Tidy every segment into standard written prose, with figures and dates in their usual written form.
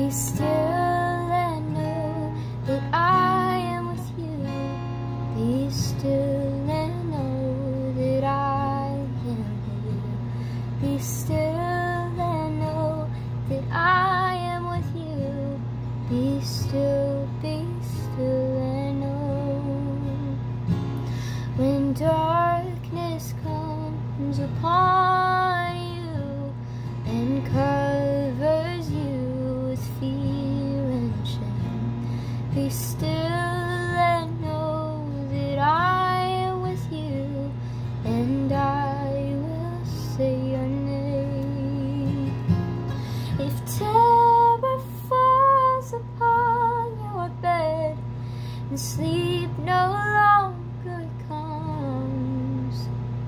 Be still and know that I am with you. Be still and know that I am here. Be still and know that I am with you. Be still and know. When darkness comes upon you and covers you with fear and shame, be still and know that I am with you, and I will say your name. If terror falls upon your bed and sleep no longer comes,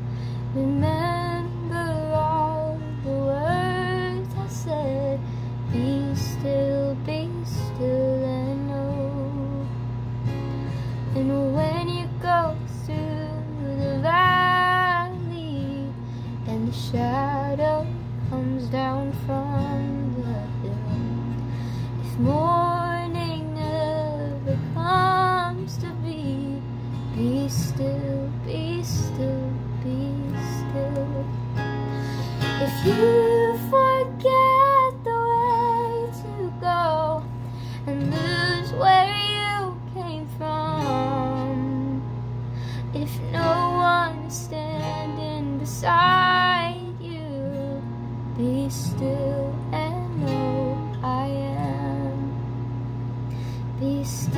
remember all the words I said. Be still and know. And when you go through the valley and the shadow comes down from the hill, if morning never comes to be still, be still, be still. If you forget the way to go and lose where you came from, if no one's standing beside you, be still and know I am. Be still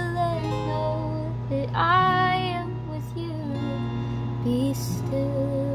and know that I am with you. Be still.